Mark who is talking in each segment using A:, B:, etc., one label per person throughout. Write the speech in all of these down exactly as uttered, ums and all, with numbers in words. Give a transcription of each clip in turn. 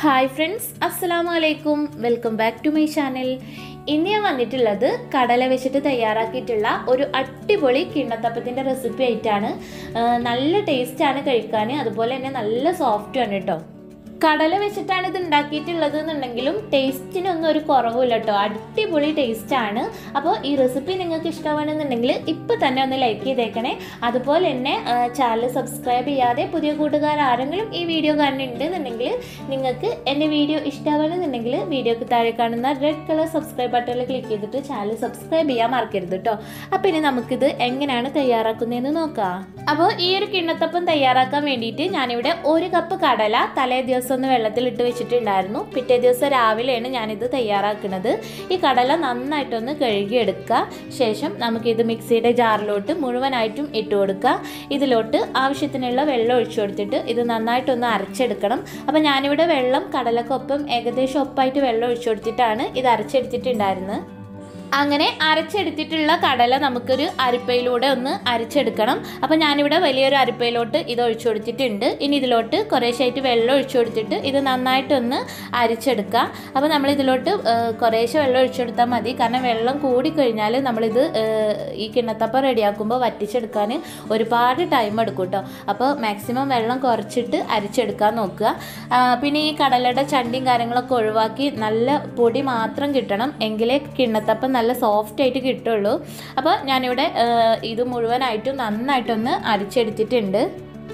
A: Hi friends, Assalamualaikum. Welcome back to my channel. ഇന്ന് ഞാൻ വന്നിട്ടുള്ളത് കടല വെച്ചിട്ട് തയ്യാറാക്കിയിട്ടുള്ള ഒരു അടിപൊളി കിണ്ണത്തപ്പത്തിൻ്റെ റെസിപ്പി ആയിട്ടാണ്. നല്ല ടേസ്റ്റാണ് കഴിക്കാൻ, അതുപോലെ തന്നെ നല്ല സോഫ്റ്റ് ആണ് കേട്ടോ. കടല വെച്ചിട്ടാണ് ഇത് ഉണ്ടാക്കിയിട്ടുള്ളത് എന്നുണ്ടെങ്കിലും ടേസ്റ്റിനൊന്നും ഒരു കുറവില്ല കേട്ടോ. അടിപൊളി ടേസ്റ്റാണ്. അപ്പോൾ ഈ റെസിപ്പി നിങ്ങൾക്ക് ഇഷ്ടമാണെന്നുണ്ടെങ്കിൽ ഇപ്പോൾ തന്നെ ഒന്ന് ലൈക്ക് ചെയ്തേക്കണേ. അതുപോലെ തന്നെ ചാനൽ സബ്സ്ക്രൈബ് ചെയ്യാതെ പുതിയ കൂട്ടുകാർ ആരെങ്കിലും ഈ വീഡിയോ കാണുന്നുണ്ടെന്നുണ്ടെങ്കിൽ നിങ്ങൾക്ക് എൻ്റെ വീഡിയോ ഇഷ്ടമാണെന്നുണ്ടെങ്കിൽ വീഡിയോക്ക് താഴെ കാണുന്ന റെഡ് കളർ സബ്സ്ക്രൈബ് ബട്ടണിൽ ക്ലിക്ക് ചെയ്തിട്ട് ചാനൽ സബ്സ്ക്രൈബ് ചെയ്യാൻ മറക്കരുത് കേട്ടോ. അപ്പോൾ ഇനി നമുക്കിത് എങ്ങനെയാണ് തയ്യാറാക്കുന്നതെന്ന് നോക്കാം. അപ്പോൾ ഈ ഒരു കിണ്ണത്തപ്പം തയ്യാറാക്കാൻ വേണ്ടിയിട്ട് ഞാനിവിടെ ഒരു കപ്പ് കടല തലേ ദിവസം ഒന്ന് വെള്ളത്തിലിട്ട് വെച്ചിട്ടുണ്ടായിരുന്നു. പിറ്റേ ദിവസം രാവിലെയാണ് ഞാനിത് തയ്യാറാക്കുന്നത്. ഈ കടല നന്നായിട്ടൊന്ന് കഴുകിയെടുക്കുക. ശേഷം നമുക്കിത് മിക്സിയുടെ ജാറിലോട്ട് മുഴുവനായിട്ടും ഇട്ട് കൊടുക്കുക. ഇതിലോട്ട് ആവശ്യത്തിനുള്ള വെള്ളം ഒഴിച്ചു കൊടുത്തിട്ട് ഇത് നന്നായിട്ടൊന്ന് അരച്ചെടുക്കണം. അപ്പോൾ ഞാനിവിടെ വെള്ളം കടലക്കൊപ്പം ഏകദേശം ഒപ്പായിട്ട് വെള്ളം ഒഴിച്ചു കൊടുത്തിട്ടാണ് ഇത് അരച്ചെടുത്തിട്ടുണ്ടായിരുന്നത്. അങ്ങനെ അരച്ചെടുത്തിട്ടുള്ള കടല നമുക്കൊരു അരിപ്പയിലൂടെ ഒന്ന് അരച്ചെടുക്കണം. അപ്പോൾ ഞാനിവിടെ വലിയൊരു അരിപ്പയിലോട്ട് ഇത് ഒഴിച്ചു കൊടുത്തിട്ടുണ്ട്. ഇനി ഇതിലോട്ട് കുറേശ്ശായിട്ട് വെള്ളം ഒഴിച്ചു കൊടുത്തിട്ട് ഇത് നന്നായിട്ടൊന്ന് അരിച്ചെടുക്കുക. അപ്പോൾ നമ്മളിതിലോട്ട് കുറേശ്ശെ വെള്ളം ഒഴിച്ചു കൊടുത്താൽ മതി. കാരണം വെള്ളം കൂടിക്കഴിഞ്ഞാൽ നമ്മളിത് ഈ കിണ്ണത്തപ്പം റെഡിയാക്കുമ്പോൾ വറ്റിച്ചെടുക്കാൻ ഒരുപാട് ടൈം എടുക്കും കേട്ടോ. അപ്പോൾ മാക്സിമം വെള്ളം കുറച്ചിട്ട് അരിച്ചെടുക്കാൻ നോക്കുക. പിന്നെ ഈ കടലയുടെ ചണ്ടിയും കാര്യങ്ങളൊക്കെ ഒഴിവാക്കി നല്ല പൊടി മാത്രം കിട്ടണം, എങ്കിലേ കിണ്ണത്തപ്പം നല്ല സോഫ്റ്റ് ആയിട്ട് കിട്ടുള്ളൂ. അപ്പോൾ ഞാനിവിടെ ഇത് മുഴുവനായിട്ടും നന്നായിട്ടൊന്ന് അരിച്ചെടുത്തിട്ടുണ്ട്.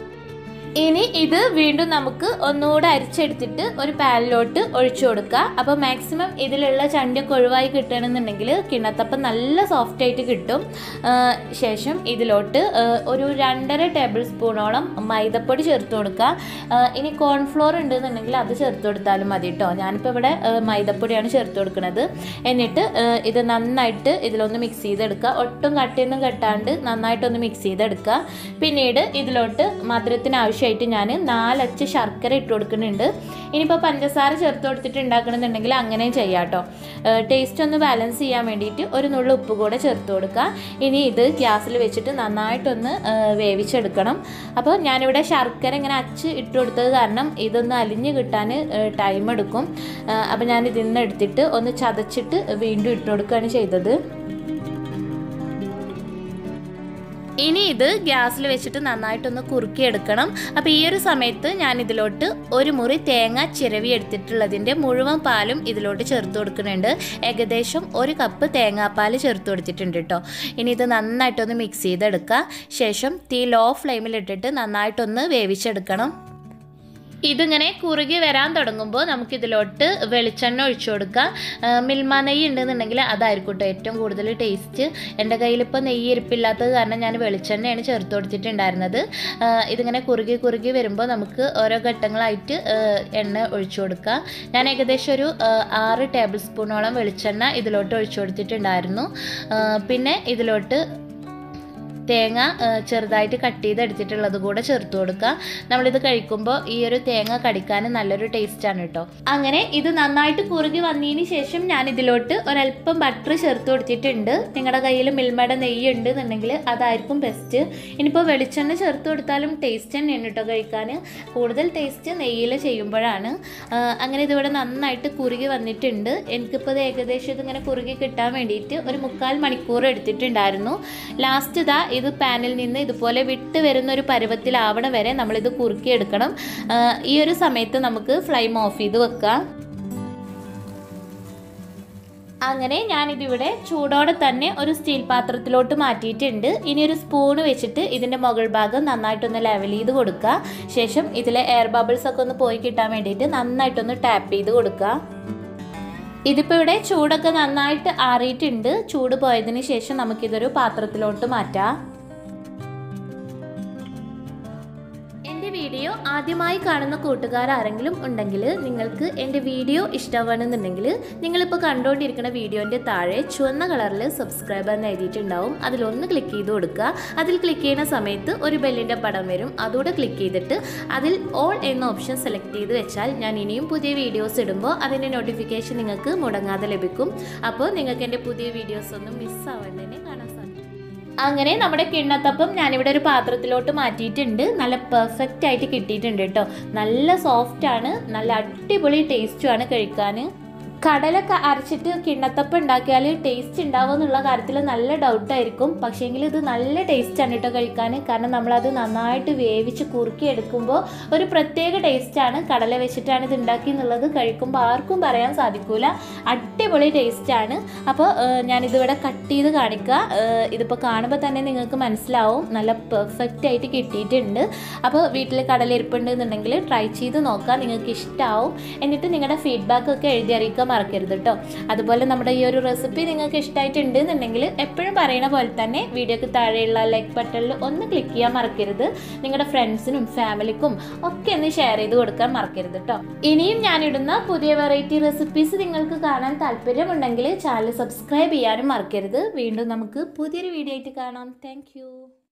A: ഇനി ഇത് വീണ്ടും നമുക്ക് ഒന്നുകൂടെ അരിച്ചെടുത്തിട്ട് ഒരു പാനിലോട്ട് ഒഴിച്ചു കൊടുക്കുക. അപ്പോൾ മാക്സിമം ഇതിലുള്ള ചണ്ടിയൊക്കെ ഒഴിവായി കിട്ടണമെന്നുണ്ടെങ്കിൽ കിണ്ണത്തപ്പം നല്ല സോഫ്റ്റ് ആയിട്ട് കിട്ടും. ശേഷം ഇതിലോട്ട് ഒരു രണ്ടര ടേബിൾ സ്പൂണോളം മൈദപ്പൊടി ചേർത്ത് കൊടുക്കുക. ഇനി കോൺഫ്ലോർ ഉണ്ടെന്നുണ്ടെങ്കിൽ അത് ചേർത്ത് കൊടുത്താലും മതി കേട്ടോ. ഞാനിപ്പോൾ ഇവിടെ മൈദപ്പൊടിയാണ് ചേർത്ത് കൊടുക്കുന്നത്. എന്നിട്ട് ഇത് നന്നായിട്ട് ഇതിലൊന്ന് മിക്സ് ചെയ്തെടുക്കുക. ഒട്ടും കട്ടിയൊന്നും കെട്ടാണ്ട് നന്നായിട്ടൊന്ന് മിക്സ് ചെയ്തെടുക്കുക. പിന്നീട് ഇതിലോട്ട് മധുരത്തിന് ആവശ്യം ായിട്ട് ഞാൻ നാലച്ച് ശർക്കര ഇട്ട് കൊടുക്കുന്നുണ്ട്. ഇനിയിപ്പോൾ പഞ്ചസാര ചേർത്ത് കൊടുത്തിട്ട് ഉണ്ടാക്കണമെന്നുണ്ടെങ്കിൽ അങ്ങനെയും ചെയ്യാം കേട്ടോ. ടേസ്റ്റ് ഒന്ന് ബാലൻസ് ചെയ്യാൻ വേണ്ടിയിട്ട് ഒരു നുള്ളു ഉപ്പ് കൂടെ ചേർത്ത് കൊടുക്കുക. ഇനി ഇത് ഗ്യാസിൽ വെച്ചിട്ട് നന്നായിട്ടൊന്ന് വേവിച്ചെടുക്കണം. അപ്പോൾ ഞാനിവിടെ ശർക്കര ഇങ്ങനെ അച്ച് ഇട്ട് കൊടുത്തത് കാരണം ഇതൊന്ന് അലിഞ്ഞ് കിട്ടാൻ ടൈം എടുക്കും. അപ്പോൾ ഞാൻ ഇതിൽ നിന്ന് എടുത്തിട്ട് ഒന്ന് ചതച്ചിട്ട് വീണ്ടും ഇട്ട് കൊടുക്കുകയാണ് ചെയ്തത്. ഇനി ഇത് ഗ്യാസിൽ വെച്ചിട്ട് നന്നായിട്ടൊന്ന് കുറുക്കിയെടുക്കണം. അപ്പോൾ ഈ ഒരു സമയത്ത് ഞാൻ ഇതിലോട്ട് ഒരു മുറി തേങ്ങ ചിരവി എടുത്തിട്ടുള്ളതിൻ്റെ മുഴുവൻ പാലും ഇതിലോട്ട് ചേർത്ത് കൊടുക്കുന്നുണ്ട്. ഏകദേശം ഒരു കപ്പ് തേങ്ങാപ്പാൽ ചേർത്ത് കൊടുത്തിട്ടുണ്ട് കേട്ടോ. ഇനി ഇത് നന്നായിട്ടൊന്ന് മിക്സ് ചെയ്തെടുക്കുക. ശേഷം തീ ലോ ഫ്ലെയിമിലിട്ടിട്ട് നന്നായിട്ടൊന്ന് വേവിച്ചെടുക്കണം. ഇതിങ്ങനെ കുറുകി വരാൻ തുടങ്ങുമ്പോൾ നമുക്കിതിലോട്ട് വെളിച്ചെണ്ണ ഒഴിച്ചു കൊടുക്കുക. മിൽമ നെയ്യ് ഉണ്ടെന്നുണ്ടെങ്കിൽ അതായിരിക്കും കേട്ടോ ഏറ്റവും കൂടുതൽ ടേസ്റ്റ്. എൻ്റെ കയ്യിലിപ്പോൾ നെയ്യ് ഇരിപ്പില്ലാത്തത് കാരണം ഞാൻ വെളിച്ചെണ്ണയാണ് ചേർത്ത് കൊടുത്തിട്ടുണ്ടായിരുന്നത്. ഇതിങ്ങനെ കുറുകി കുറുകി വരുമ്പോൾ നമുക്ക് ഓരോ ഘട്ടങ്ങളായിട്ട് എണ്ണ ഒഴിച്ചു കൊടുക്കുക. ഞാൻ ഏകദേശം ഒരു ആറ് ടേബിൾ സ്പൂണോളം വെളിച്ചെണ്ണ ഇതിലോട്ട് ഒഴിച്ചു കൊടുത്തിട്ടുണ്ടായിരുന്നു. പിന്നെ ഇതിലോട്ട് തേങ്ങ ചെറുതായിട്ട് കട്ട് ചെയ്തെടുത്തിട്ടുള്ളത് കൂടെ ചേർത്ത് കൊടുക്കുക. നമ്മളിത് കഴിക്കുമ്പോൾ ഈ ഒരു തേങ്ങ കടിക്കാൻ നല്ലൊരു ടേസ്റ്റാണ് കേട്ടോ. അങ്ങനെ ഇത് നന്നായിട്ട് കുറുകി വന്നതിന് ശേഷം ഞാൻ ഇതിലോട്ട് ഒരല്പം ബട്ടർ ചേർത്ത് കൊടുത്തിട്ടുണ്ട്. നിങ്ങളുടെ കയ്യിൽ മിൽമയുടെ നെയ്യ് ഉണ്ട് എന്നുണ്ടെങ്കിൽ അതായിരിക്കും ബെസ്റ്റ്. ഇനിയിപ്പോൾ വെളിച്ചെണ്ണ ചേർത്ത് കൊടുത്താലും ടേസ്റ്റ് തന്നെയാണ് കേട്ടോ കഴിക്കാൻ. കൂടുതൽ ടേസ്റ്റ് നെയ്യിൽ ചെയ്യുമ്പോഴാണ്. അങ്ങനെ ഇതിവിടെ നന്നായിട്ട് കുറുകി വന്നിട്ടുണ്ട്. എനിക്കിപ്പോൾ ഇത് ഏകദേശം ഇതിങ്ങനെ കുറുകി കിട്ടാൻ വേണ്ടിയിട്ട് ഒരു മുക്കാൽ മണിക്കൂർ എടുത്തിട്ടുണ്ടായിരുന്നു. ലാസ്റ്റ് ഇതാ ഇത് പാനിൽ നിന്ന് ഇതുപോലെ വിട്ട് വരുന്ന ഒരു പരുവത്തിലാവണ വരെ നമ്മളിത് കുറുക്കിയെടുക്കണം. ഈ ഒരു സമയത്ത് നമുക്ക് ഫ്ലെയിം ഓഫ് ചെയ്ത് വെക്കാം. അങ്ങനെ ഞാനിതിവിടെ ചൂടോടെ തന്നെ ഒരു സ്റ്റീൽ പാത്രത്തിലോട്ട് മാറ്റിയിട്ടുണ്ട്. ഇനി ഒരു സ്പൂണ് വെച്ചിട്ട് ഇതിൻ്റെ മുകൾ ഭാഗം നന്നായിട്ടൊന്ന് ലെവൽ ചെയ്ത് കൊടുക്കുക. ശേഷം ഇതിലെ എയർ ബബിൾസ് ഒക്കെ ഒന്ന് പോയി കിട്ടാൻ വേണ്ടിയിട്ട് നന്നായിട്ടൊന്ന് ടാപ്പ് ചെയ്ത് കൊടുക്കുക. ഇതിപ്പോൾ ഇവിടെ ചൂടൊക്കെ നന്നായിട്ട് ആറിയിട്ടുണ്ട്. ചൂട് പോയതിന് ശേഷം നമുക്കിതൊരു പാത്രത്തിലോട്ട് മാറ്റാം. എൻ്റെ വീഡിയോ ആദ്യമായി കാണുന്ന കൂട്ടുകാർ ആരെങ്കിലും ഉണ്ടെങ്കിൽ നിങ്ങൾക്ക് എൻ്റെ വീഡിയോ ഇഷ്ടമാണെന്നുണ്ടെങ്കിൽ നിങ്ങളിപ്പോൾ കണ്ടുകൊണ്ടിരിക്കുന്ന വീഡിയോൻ്റെ താഴെ ചുവന്ന കളറിൽ സബ്സ്ക്രൈബ് എന്ന് എഴുതിയിട്ടുണ്ടാവും. അതിലൊന്ന് ക്ലിക്ക് ചെയ്ത് കൊടുക്കുക. അതിൽ ക്ലിക്ക് ചെയ്യുന്ന സമയത്ത് ഒരു ബെല്ലിൻ്റെ പടം വരും. അതുകൂടെ ക്ലിക്ക് ചെയ്തിട്ട് അതിൽ ഓൾ എന്ന ഓപ്ഷൻ സെലക്ട് ചെയ്ത് വെച്ചാൽ ഞാൻ ഇനിയും പുതിയ വീഡിയോസ് ഇടുമ്പോൾ അതിൻ്റെ നോട്ടിഫിക്കേഷൻ നിങ്ങൾക്ക് മുടങ്ങാതെ ലഭിക്കും. അപ്പോൾ നിങ്ങൾക്ക് എൻ്റെ പുതിയ വീഡിയോസ് ഒന്നും മിസ്സാവാതെ തന്നെ കാണാൻ സാധിക്കും. അങ്ങനെ നമ്മുടെ കിണ്ണത്തപ്പം ഞാനിവിടെ ഒരു പാത്രത്തിലോട്ട് മാറ്റിയിട്ടുണ്ട്. നല്ല പെർഫെക്റ്റ് ആയിട്ട് കിട്ടിയിട്ടുണ്ട് കേട്ടോ. നല്ല സോഫ്റ്റ് ആണ്, നല്ല അടിപൊളി ടേസ്റ്റുമാണ് കഴിക്കാൻ. കടലൊക്കെ അരച്ചിട്ട് കിണ്ണത്തപ്പം ഉണ്ടാക്കിയാൽ ടേസ്റ്റ് ഉണ്ടാവുക എന്നുള്ള കാര്യത്തിൽ നല്ല ഡൗട്ടായിരിക്കും. പക്ഷേങ്കിൽ ഇത് നല്ല ടേസ്റ്റാണ് കേട്ടോ കഴിക്കാൻ. കാരണം നമ്മളത് നന്നായിട്ട് വേവിച്ച് കുറുക്കി എടുക്കുമ്പോൾ ഒരു പ്രത്യേക ടേസ്റ്റാണ്. കടല വെച്ചിട്ടാണ് ഇത് ഉണ്ടാക്കി എന്നുള്ളത് കഴിക്കുമ്പോൾ ആർക്കും പറയാൻ സാധിക്കില്ല. അടിപൊളി ടേസ്റ്റാണ്. അപ്പോൾ ഞാനിതിവിടെ കട്ട് ചെയ്ത് കാണിക്കുക. ഇതിപ്പോൾ കാണുമ്പോൾ തന്നെ നിങ്ങൾക്ക് മനസ്സിലാവും നല്ല പെർഫെക്റ്റ് ആയിട്ട് കിട്ടിയിട്ടുണ്ട്. അപ്പോൾ വീട്ടിൽ കടല ഇരിപ്പുണ്ട് എന്നുണ്ടെങ്കിൽ ട്രൈ ചെയ്ത് നോക്കാം, നിങ്ങൾക്ക് ഇഷ്ടമാവും. എന്നിട്ട് നിങ്ങളുടെ ഫീഡ്ബാക്കൊക്കെ എഴുതി അറിയിക്കാൻ മറക്കരുത് കേട്ടോ. അതുപോലെ നമ്മുടെ ഈ ഒരു റെസിപ്പി നിങ്ങൾക്ക് ഇഷ്ടമായിട്ടുണ്ട് എന്നുണ്ടെങ്കിൽ എപ്പോഴും പറയുന്ന പോലെ തന്നെ വീഡിയോക്ക് താഴെയുള്ള ലൈക്ക് ബട്ടണിൽ ഒന്ന് ക്ലിക്ക് ചെയ്യാൻ മറക്കരുത്. നിങ്ങളുടെ ഫ്രണ്ട്സിനും ഫാമിലിക്കും ഒക്കെ ഒന്ന് ഷെയർ ചെയ്ത് കൊടുക്കാൻ മറക്കരുത് കേട്ടോ. ഇനിയും ഞാനിടുന്ന പുതിയ വെറൈറ്റി റെസിപ്പീസ് നിങ്ങൾക്ക് കാണാൻ താല്പര്യമുണ്ടെങ്കിൽ ചാനൽ സബ്സ്ക്രൈബ് ചെയ്യാനും മറക്കരുത്. വീണ്ടും നമുക്ക് പുതിയൊരു വീഡിയോ ആയിട്ട് കാണാം. താങ്ക്